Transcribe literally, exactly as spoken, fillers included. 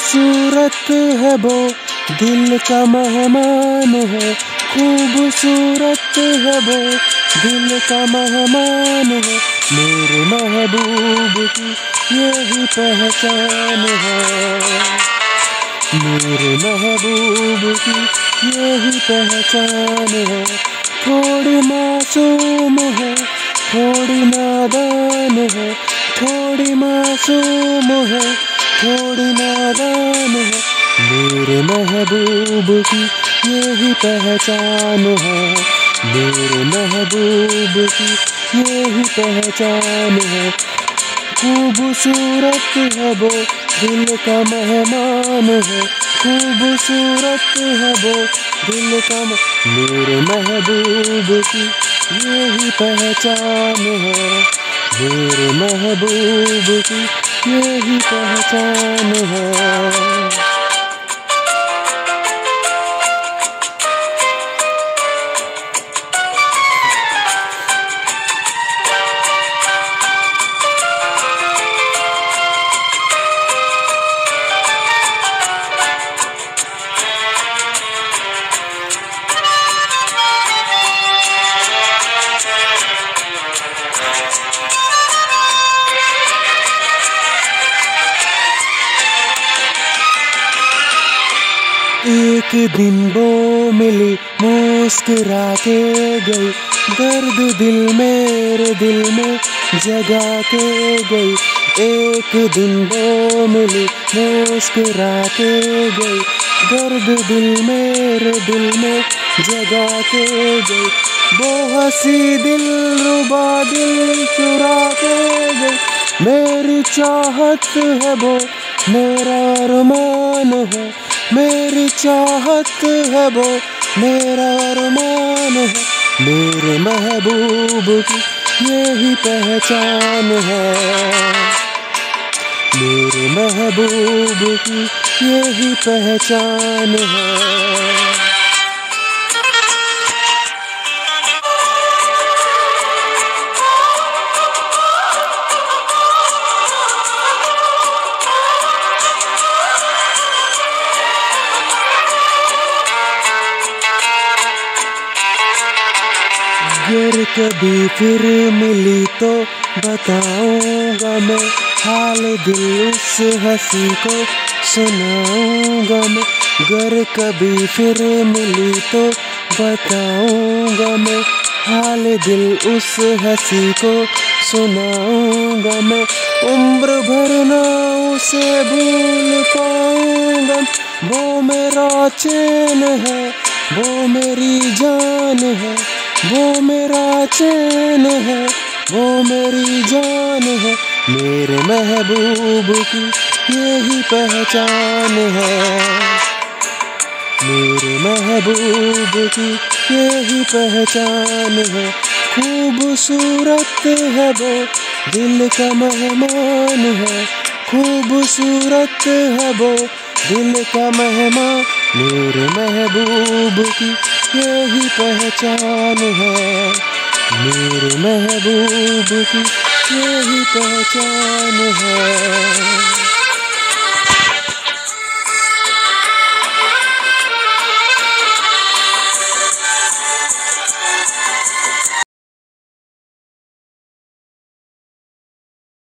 खूबसूरत है वो दिल का मेहमान है, खूबसूरत है वो दिल का मेहमान है। मेरे महबूब की यही पहचान है, मेरे महबूब की यही पहचान है। थोड़ी मासूम है, थोड़ी नादान है, थोड़ी मासूम है, थोड़ी नादान है। मेरे महबूब की यही पहचान है, मेरे महबूब की यही पहचान है। खूबसूरत है वो दिल का मेहमान है, खूबसूरत है वो दिल का म... मेरे महबूब की यही पहचान है, मेरे महबूब की यही पहचान है। एक दिन वो मिली मुस्कुरा के गई, दर्द दिल मेरे दिल में जगा के गई। एक दिन वो मिली मुस्कुरा के गई, दर्द दिल मेरे दिल में जगा के गई। वो हंसी दिल रुबा दिल चुरा के गई। मेरी चाहत है वो मेरा अरमान है, मेरी चाहत है वो मेरा अरमान है। मेरे महबूब की यही पहचान है, मेरे महबूब की यही पहचान है। अगर कभी फिर मिली तो बताऊंगा मैं हाल दिल उस हंसी को सुनाऊंगा मैं। अगर कभी फिर मिली तो बताऊंगा मैं हाल दिल उस हंसी को सुनाऊंगा मैं। उम्र भर ना उसे भूल पाऊंगा, वो मेरा चैन है, वो मेरी जान है, वो मेरा चैन है, वो मेरी जान है। मेरे महबूब की यही पहचान है, मेरे महबूब की यही पहचान है। खूबसूरत है वो दिल का मेहमान है, खूबसूरत है वो दिल का मेहमान। मेरे महबूब की यही पहचान है, मेरे महबूब की यही पहचान है।